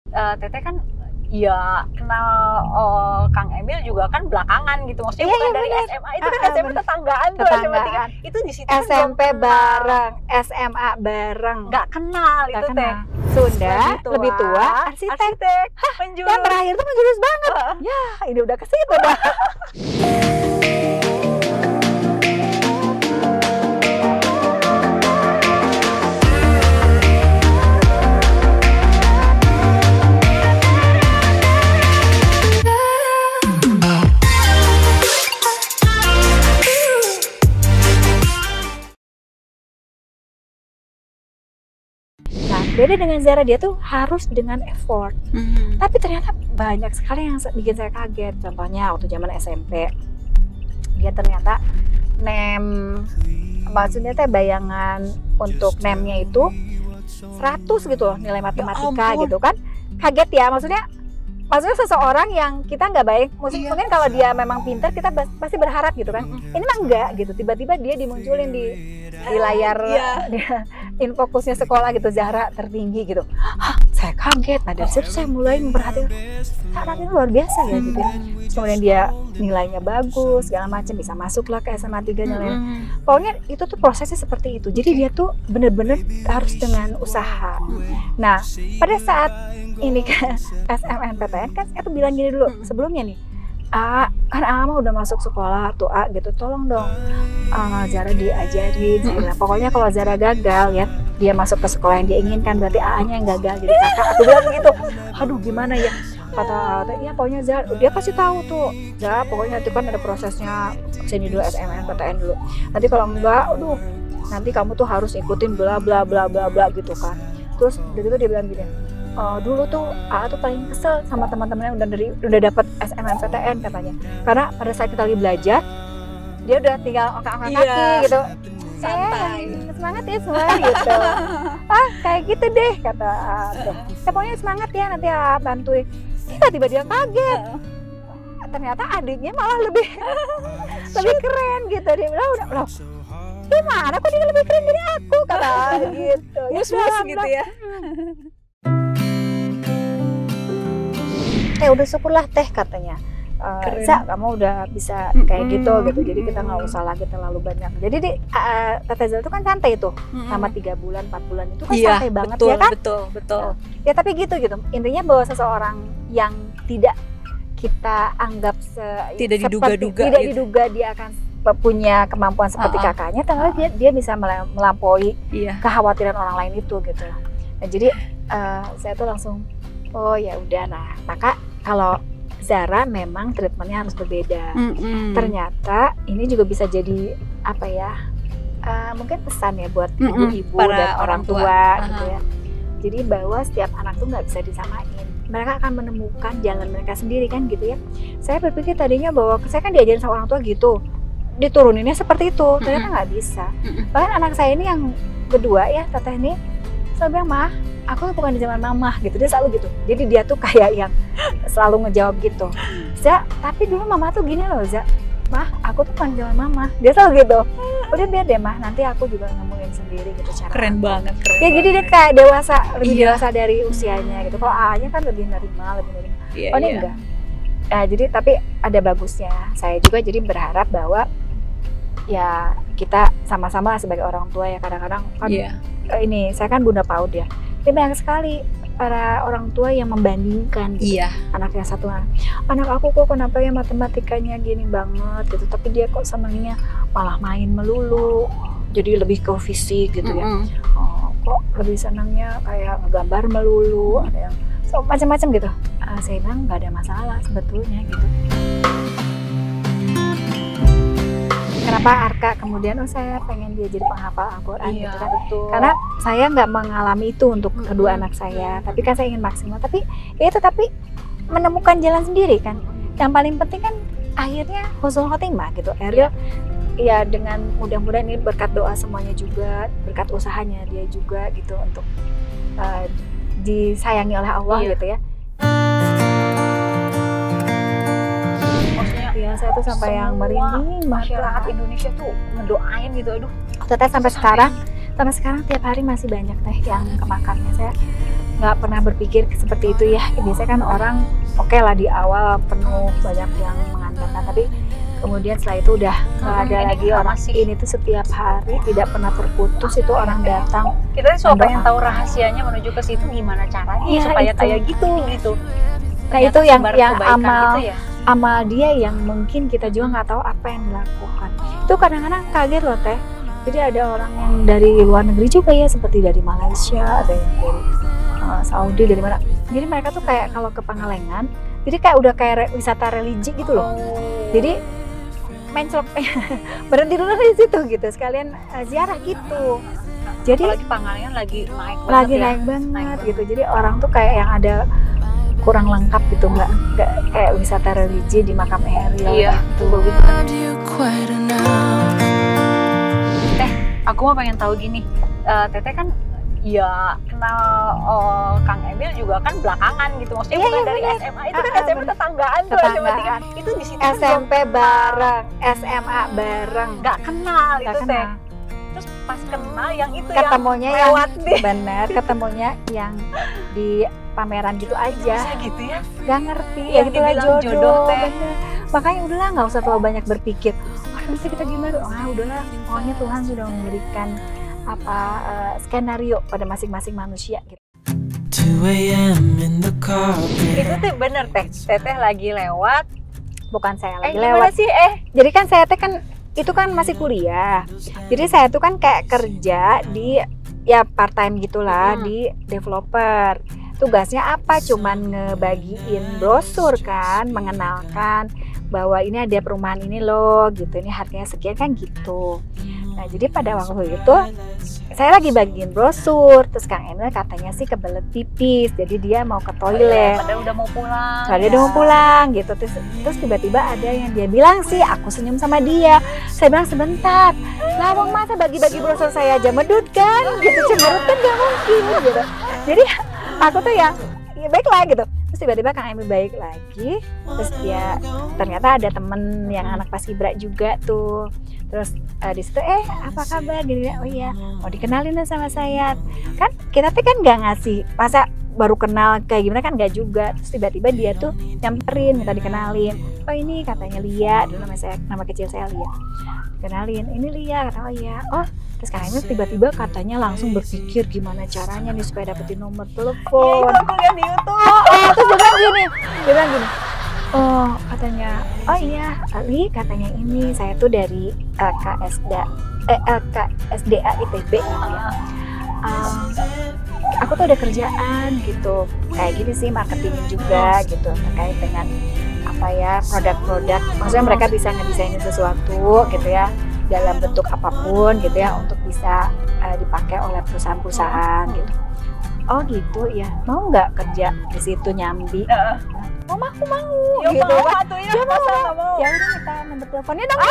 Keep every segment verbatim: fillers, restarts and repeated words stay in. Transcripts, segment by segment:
uh, Teteh kan ya kenal uh, Kang Emil juga kan belakangan gitu, maksudnya iya, bukan iya, dari bener. S M A, itu kan Ah, S M A tetanggaan tuh, S M A tiga itu di situ S M P bareng, S M A bareng, nggak kenal nggak itu kenal. Teh. Sunda lebih tua, lebih tua arsitek, arsitek Hah, penjurus. yang terakhir tuh menjurus banget. Uh, Ya ini udah ke situ dah. Beda dengan Zara, dia tuh harus dengan effort. Mm-hmm. Tapi ternyata banyak sekali yang bikin saya kaget. Contohnya waktu zaman S M P, dia ternyata nem, maksudnya teh bayangan untuk nemnya itu seratus gitu loh, nilai matematika ya gitu kan. Kaget ya, maksudnya maksudnya seseorang yang kita nggak baik, mungkin, iya. mungkin kalau dia memang pintar kita pasti berharap gitu kan. Mm-hmm. Ini mah enggak gitu, tiba-tiba dia dimunculin di di layar yeah. dia infokusnya sekolah gitu, Zara tertinggi gitu. Hah, saya kaget. Nah dari situ saya mulai memperhatikan anak ini luar biasa ya gitu. Kemudian dia nilainya bagus, segala macam, bisa masuk lah ke S M A tiga nilainya. Mm-hmm. Pokoknya itu tuh prosesnya seperti itu. Jadi dia tuh bener-bener harus dengan usaha. Mm-hmm. Nah pada saat ini kan S M N P T N kan saya tuh bilang gini dulu mm-hmm. sebelumnya nih. A, kan A mah udah masuk sekolah tuh A gitu, tolong dong uh, Zara diajarin. Saya bilang, pokoknya kalau Zara gagal ya, dia masuk ke sekolah yang dia inginkan, berarti A-nya yang gagal jadi kakak. Aku bilang begitu. Aduh gimana ya, kata ya pokoknya Zara, dia kasih tahu tuh Zara, pokoknya itu kan ada prosesnya sini dulu S M N P T N dulu, nanti kalau enggak, aduh nanti kamu tuh harus ikutin bla bla bla bla bla gitu kan. Terus dari itu dia bilang gini, Uh, dulu tuh A tuh paling kesel sama teman-temannya udah dari udah dapat S M N P T N katanya, karena pada saat kita lagi belajar dia udah tinggal angkat-angkat kaki iya. gitu, santai, eh, semangat ya semua gitu. Ah kayak gitu deh kata A tuh. Ya, pokoknya semangat ya, nanti A bantuin. Tiba-tiba dia kaget, ternyata adiknya malah lebih lebih keren gitu. Dia bilang udah loh, gimana kok dia lebih keren dari aku kata gitu. Mus-mus gitu ya. Eh udah syukurlah Teh katanya, uh, Za kamu udah bisa kayak mm-hmm. gitu gitu, jadi kita nggak usah lagi terlalu banyak. Jadi di uh, Teteh Zara itu kan santai tuh, mm-hmm. sama tiga bulan empat bulan itu kan iya, santai banget betul, ya kan? Betul betul. Nah, ya tapi gitu gitu. Intinya bahwa seseorang yang tidak kita anggap se tidak diduga-duga, tidak gitu. diduga dia akan punya kemampuan seperti uh-uh. kakaknya, ternyata uh-uh. dia dia bisa melampaui iya. kekhawatiran orang lain itu gitu. Nah jadi uh, saya tuh langsung oh ya udah, nah maka kalau Zara memang treatmentnya harus berbeda. Mm-hmm. Ternyata ini juga bisa jadi apa ya? Uh, mungkin pesan ya buat mm-hmm. ibu-ibu dan orang tua, tua gitu ya. Jadi bahwa setiap anak tuh nggak bisa disamain. Mereka akan menemukan jalan mereka sendiri kan gitu ya. Saya berpikir tadinya bahwa saya kan diajarin sama orang tua gitu, dituruninnya seperti itu. Ternyata nggak mm-hmm. bisa. Mm-hmm. Bahkan anak saya ini yang kedua ya, Teteh ini selalu bilang, "Mah, aku tuh bukan di zaman mama," gitu. Dia selalu gitu. Jadi dia tuh kayak yang selalu ngejawab gitu. "Za, tapi dulu mama tuh gini loh, Za. Mah, aku tuh bukan di zaman mama." Dia selalu gitu. Udah biar deh, Mah, nanti aku juga nemuin sendiri gitu cara. Keren aku. banget, keren. Ya jadi dia kayak dewasa, lebih iya. dewasa dari usianya gitu. Kalau A-nya kan lebih nerima, lebih nerima. Iya, oh ini iya. enggak. Nah, jadi tapi ada bagusnya. Saya juga jadi berharap bahwa ya kita sama-sama sebagai orang tua ya, kadang-kadang kan yeah. ini saya kan bunda PAUD ya. Ini banyak sekali para orang tua yang membandingkan gitu. Iya. Anak yang satu anak, anak aku kok kenapa ya matematikanya gini banget gitu, tapi dia kok senangnya malah main melulu, jadi lebih ke fisik gitu ya. Mm-hmm. Oh, kok lebih senangnya kayak ngegambar melulu, ada yang so, macam-macam gitu. Uh, saya bilang nggak ada masalah sebetulnya gitu. Kenapa Arka kemudian oh saya pengen dia jadi penghafal Al-Quran iya, gitu kan, betul. Karena saya nggak mengalami itu untuk hmm. kedua anak saya, tapi kan saya ingin maksimal, tapi ya itu tapi menemukan jalan sendiri kan. Yang paling penting kan akhirnya husnul khotimah gitu. Ariel ya dengan mudah-mudahan ini berkat doa semuanya juga, berkat usahanya dia juga gitu untuk uh, disayangi oleh Allah iya. gitu ya. Ya saya tuh sampai semua yang merinding, masyarakat Indonesia tuh ngedoain gitu, aduh. Teteh sampai sekarang, sampai sekarang tiap hari masih banyak teh yang ke makamnya. Saya nggak pernah berpikir seperti itu ya. Biasanya kan orang oke okay lah di awal penuh banyak yang mengandalkan, tapi kemudian setelah itu udah nggak ada Hmm, ini lagi kenapa orang sih? ini tuh setiap hari tidak pernah terputus itu orang datang. Kita tuh selalu pengen Mendoakan. tahu rahasianya menuju ke situ gimana caranya Iya, supaya itu. kayak gitu gitu. Nah Ternyata itu yang sebar yang kebaikan amal itu ya. amal dia yang mungkin kita juga nggak tahu apa yang dilakukan. Itu kadang-kadang kaget loh Teh. Jadi ada orang yang dari luar negeri juga ya, seperti dari Malaysia, ada yang dari uh, Saudi, dari mana. Jadi mereka tuh kayak kalau ke Pangalengan, jadi kayak udah kayak re- wisata religi gitu loh. Jadi menclok berhenti dulu di situ gitu, sekalian uh, ziarah gitu. Jadi apalagi Pangalengan lagi naik banget lagi ya. naik banget Naik banget. gitu. Jadi orang tuh kayak yang ada kurang lengkap gitu, nggak nggak kayak wisata religi di makam Eril Iya, gitu. Teh, aku mau pengen tahu gini. Eh, Teteh kan ya kenal oh, Kang Emil juga kan belakangan gitu. Maksudnya Iya, bukan iya, dari bener. S M A, itu Ah, kan ah, S M A bener. tetanggaan tuh S M A tiga. Tetanggaan. Itu di situ kan S M P bareng, S M A bareng, nggak kenal nggak itu Teh. kenal. Terus pas kenal yang itu Ketemunya yang yang lewat di bener, ketemunya yang di pameran gitu aja, bisa gitu ya. nggak ngerti ya Yang gitulah dibilang jodoh, jodoh, Teh. bener. Makanya udahlah nggak usah terlalu banyak berpikir. Wah nanti kita gimana? Ah udahlah, pokoknya Tuhan sudah memberikan apa eh, skenario pada masing-masing manusia gitu. two a m in the car. Itu tuh bener Teh. Teteh lagi lewat. Bukan saya Eh lagi gimana lewat. sih eh? Jadi kan saya teh kan itu kan masih kuliah. Jadi saya tuh kan kayak kerja di ya part time gitulah Hmm. di developer. Tugasnya apa? Cuman ngebagiin brosur kan, mengenalkan bahwa ini ada perumahan ini loh gitu. Ini harganya sekian kan gitu. Nah, jadi pada waktu itu saya lagi bagiin brosur, terus Kang Emil katanya sih kebelet pipis, jadi dia mau ke toilet. Padahal udah mau pulang. Soalnya dia mau pulang gitu, terus terus tiba-tiba ada yang dia bilang sih, aku senyum sama dia. Saya bilang sebentar, lawang masa bagi-bagi brosur saya aja medut kan, gitu cemberut kan gak mungkin gitu. Jadi aku tuh ya, ya baiklah gitu. Terus tiba-tiba Kang Emil baik lagi, terus dia ternyata ada temen yang anak Pasibra juga tuh. Terus uh, di situ eh apa kabar gini, oh iya mau dikenalin dong sama saya. Kan kita tuh kan nggak ngasih, masa baru kenal kayak gimana kan nggak juga. Terus tiba-tiba dia tuh nyamperin minta dikenalin. Oh ini katanya Lia, dulu nama saya, nama kecil saya Lia. Kenalin, ini Lia, kata oh iya. Oh terus Kang Emil tiba-tiba katanya langsung berpikir gimana caranya nih supaya dapetin nomor Ya, telepon. itu aku lihat di YouTube. Oh, oh, terus dia bilang gini, dia bilang gini, oh katanya, oh iya Ali katanya ini saya tuh dari L K S D A, eh, L K S D A I T B gitu ya. Um, aku tuh ada kerjaan gitu, kayak gini sih marketing juga gitu terkait dengan apa ya produk-produk, maksudnya mereka bisa ngedesainin sesuatu gitu ya dalam bentuk apapun gitu ya untuk bisa uh, dipakai oleh perusahaan-perusahaan gitu. Oh gitu ya, mau nggak kerja di situ nyambi? Heeh. Oh aku mau, Ya gitu mau kan. tuh ya, Dia masa mau. nggak mau? Ya udah kita nomor teleponnya dong.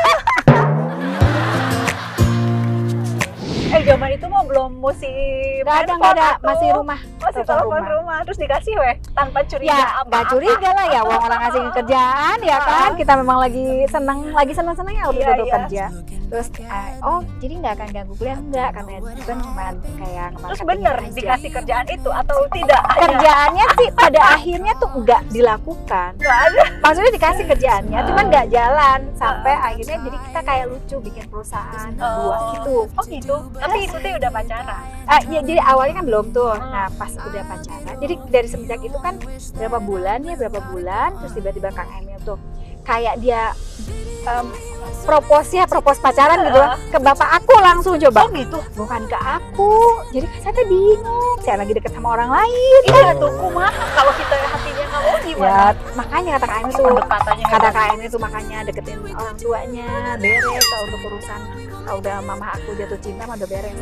Eh zaman itu mah belum musim Nggak ada, handphone nggak ada, atuh. masih rumah. Masih telepon telepon rumah. Terus dikasih weh tanpa curiga Ya apa-apa. nggak curiga lah ya, wong orang ngasih kerjaan ya kan. Kita memang lagi seneng, lagi seneng-senengnya waktu Iya, itu iya. kerja. Terus eh, oh jadi nggak akan ganggu kuliah, enggak katanya itu kan cuma kayak Terus ngemarketing bener aja. dikasih kerjaan itu atau tidak? Hanya Kerjaannya sih pada akhirnya tuh nggak dilakukan. nggak ada. Maksudnya dikasih kerjaannya, cuman nggak jalan sampai akhirnya jadi kita kayak lucu bikin perusahaan dua gitu. Oh gitu. Tapi itu tuh udah pacaran. Ah, ya, jadi awalnya kan belum tuh. Nah pas udah pacaran, jadi dari semenjak itu kan berapa bulan ya berapa bulan, terus tiba-tiba Kang Emil tuh kayak dia um, propose ya propose pacaran gitu loh, ke bapak aku langsung coba. Oh gitu. Bukan ke aku. Jadi kan saya tuh bingung. Saya lagi deket sama orang lain. Iya tuh kumaha kalau kita hatinya nggak mau gimana? Ya makanya kata Kak Emil tuh Pendepatannya kata hebat. Kak Emil tuh makanya deketin orang tuanya beres kalau untuk urusan kalau udah mama aku jatuh cinta mah udah beres.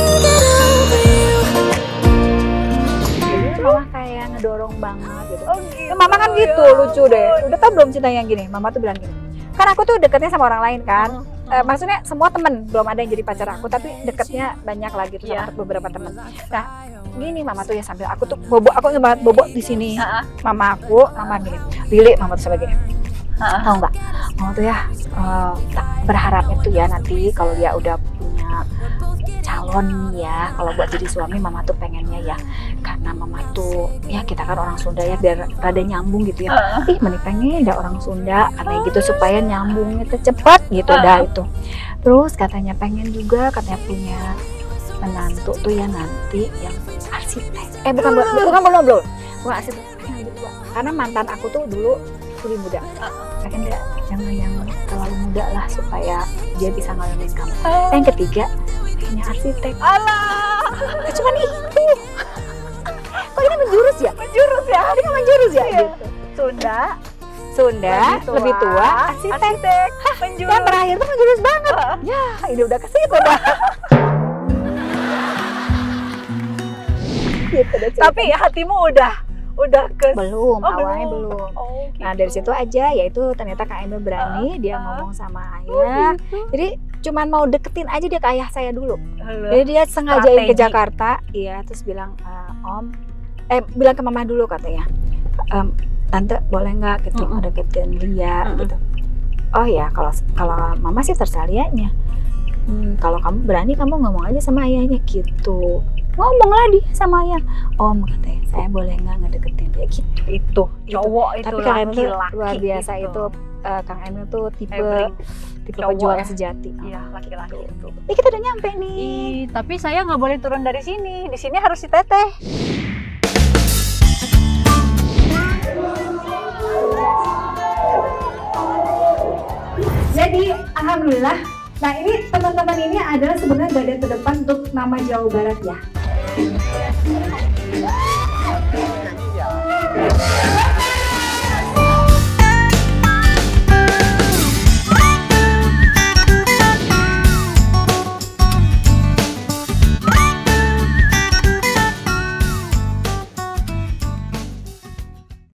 Jadi mama kayak ngedorong banget gitu. Oh gitu. Ya, mama kan gitu ya lucu deh. ampun. Udah tau belum cinta yang gini? Mama tuh bilang gini. Kan aku tuh deketnya sama orang lain kan. Hmm. Eh, maksudnya semua temen, belum ada yang jadi pacar aku, tapi deketnya banyak lagi tuh Iya. sama beberapa temen. Nah, gini mama tuh ya sambil aku tuh bobo, aku ingat banget bobo di sini. Ah, ah. Mama aku, mama gini, Lili, mama tuh sampai gini. Ah, ah. Tahu nggak? Mama tuh ya eh, tak berharapnya tuh ya nanti kalau dia udah punya calon nih ya, kalau buat jadi suami mama tuh pengennya ya, karena mama tuh ya kita kan orang Sunda ya, biar rada nyambung gitu ya. Uh. Ih meni pengen ada orang Sunda katanya gitu supaya nyambungnya tuh cepat gitu uh. dah itu. Terus katanya pengen juga katanya punya menantu tuh ya nanti yang arsitek. Eh bukan uh. bukan belum belum bukan arsitek, pengen gitu. Karena mantan aku tuh dulu lebih muda. Uh. Pengen dia jangan yang terlalu muda lah supaya dia bisa ngalamin kamu. Uh. Yang ketiga pengennya arsitek. Alah, cuman itu. Kok ini menjurus ya? Menjurus ya? Ini kan menjurus ya? Iya. Gitu. Sunda, Sunda, lebih tua, lebih tua arsitek. arsitek menjurus. Yang terakhir tuh menjurus banget. Uh. Ya, ini udah ke situ dah. Gitu, tapi hatimu udah udah ke belum, oh, awalnya belum. belum. Oh, gitu. Nah dari situ aja, yaitu ternyata Kak Emil berani, uh, dia uh. ngomong sama ayah. Oh, gitu. Jadi cuman mau deketin aja dia ke ayah saya dulu. Halo. Jadi dia sengajain ke Jakarta, iya, terus bilang e, Om, eh bilang ke Mama dulu katanya, ehm, Tante boleh nggak gitu uh -uh. deketin Lia uh -uh. gitu. Oh ya kalau kalau Mama sih terserah Lianya. Hmm, kalau kamu berani kamu ngomong aja sama ayahnya gitu. Ngomong lah dia sama ayah. Om katanya saya boleh nggak ngedeketin dia gitu. Itu cowok itu. Tapi Kang Emil luar biasa itu. itu uh, Kang Emil tuh tipe Every. tipe cowok pejuang ya. Sejati. Iya, laki-laki itu. Nih kita udah nyampe nih. Ih, tapi saya nggak boleh turun dari sini. Di sini harus si Teteh. Jadi alhamdulillah. Nah ini teman-teman ini adalah sebenarnya garda terdepan untuk nama Jawa Barat ya.